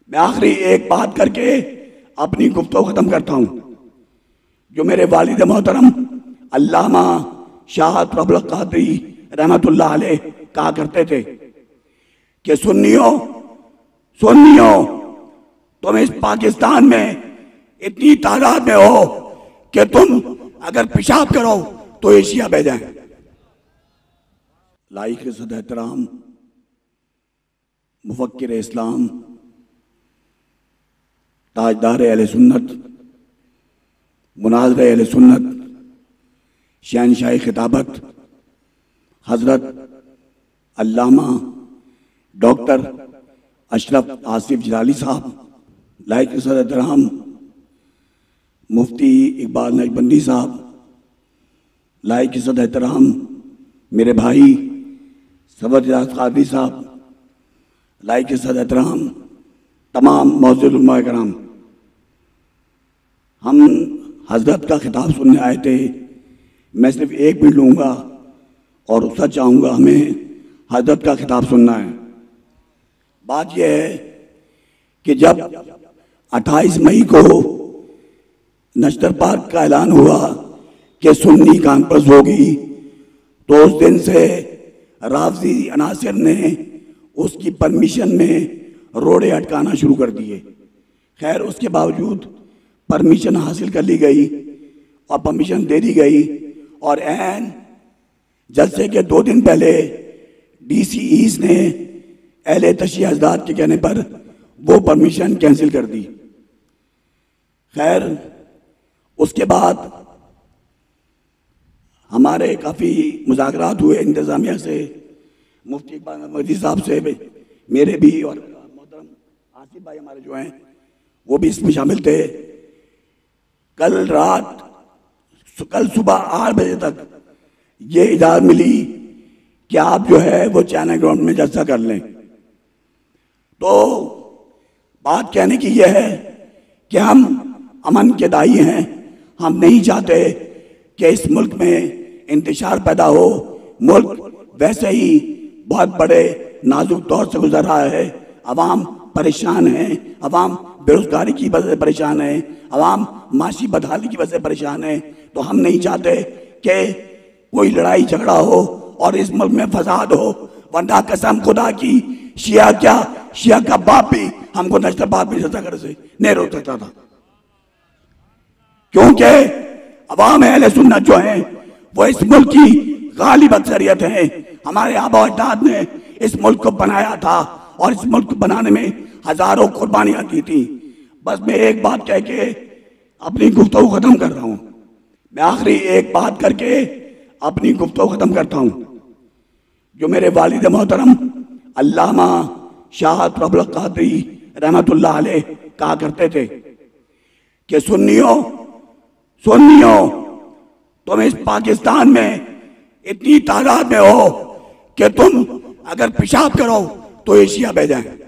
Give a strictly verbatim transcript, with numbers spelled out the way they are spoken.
मैं आखिरी एक बात करके अपनी गुफ्तगू खत्म करता हूं। जो मेरे वालिद मोहतरम अल्लामा शाह अब्दुल कादरी रहमतुल्लाह अलैह कहा करते थे कि सुन्नियों सुन्नियों तुम इस पाकिस्तान में इतनी तादाद में हो कि तुम अगर पेशाब करो तो एशिया बह जाए। लाइक इज़्ज़त एहतराम मुफक्किर इस्लाम ताजदार अहले सुन्नत मुनाज़िर अहले सुन्नत शहनशाह खिताबत हजरत अल्लामा डॉक्टर अशरफ आसिफ जलाली साहब, लाइक इज़्ज़त एहतराम मुफ्ती इकबाल नक्शबंदी साहब, लाइक इज़्ज़त एहतराम मेरे भाई सबर इजाज़ कादरी साहब, लाइक इज़्ज़त एहतराम तमाम मौजूद उलमा कराम, हम हजरत का खिताब सुनने आए थे। मैं सिर्फ एक मिनट लूँगा और उसका चाहूँगा हमें हजरत का खिताब सुनना है। बात यह है कि जब अट्ठाईस मई को नश्तर पार्क का ऐलान हुआ कि सुन्नी कॉन्फ्रेंस होगी, तो उस दिन से राफजी अनासिर ने उसकी परमिशन में रोड़े अटकाना शुरू कर दिए। खैर उसके बावजूद परमिशन हासिल कर ली गई और परमिशन दे दी गई और एन जलसे के दो दिन पहले डीसीईस ने अहले तशरीह हज़रात के कहने पर वो परमिशन कैंसिल कर दी। खैर उसके बाद हमारे काफ़ी मुज़ाकरात हुए इंतज़ामिया से, मुफ्ती इकबाल नक्शबंदी साहब से, मेरे भी, और मोहतरम आसिफ भाई हमारे जो हैं वो भी इसमें शामिल थे। कल रात कल सुबह आठ बजे तक ये इजाज़त मिली कि आप जो है वो चाइना ग्राउंड में जलसा कर लें। तो बात कहने की यह है कि हम अमन के दाई हैं। हम नहीं चाहते कि इस मुल्क में इंतशार पैदा हो। मुल्क वैसे ही बहुत बड़े नाजुक दौर से गुजर रहा है। अवाम परेशान है, अवाम बेरोजगारी की वजह से परेशान है, अवाम माशी बदहाली की वजह से परेशान है। तो हम नहीं चाहते कि कोई लड़ाई झगड़ा हो और इस मुल्क में फसाद हो, वरना कसम खुदा की शिया क्या शिया का बाप भी हमको नश्तर बाप भी सजा कर से नहीं रोक सकता था, क्योंकि अवाम अहले सुन्नत जो है वो इस मुल्क की गालिब अक्सरियत है। हमारे आबा अजदाद ने इस मुल्क को बनाया था और इस मुल्क को बनाने में हजारों कुर्बानियां दी थी। बस मैं एक बात कह के अपनी गुफ्तगू खत्म कर रहा हूं। मैं आखिरी एक बात करके अपनी गुफ्तगू खत्म करता हूं। जो मेरे वालिद मोहतरम अल्लामा शाह अब्दुल कादरी रहमतुल्लाह अलैह कहा करते थे कि सुन्नियों सुन्नियों तुम इस पाकिस्तान में इतनी तादाद में हो कि तुम अगर पेशाब करो तो एशिया बह जाए।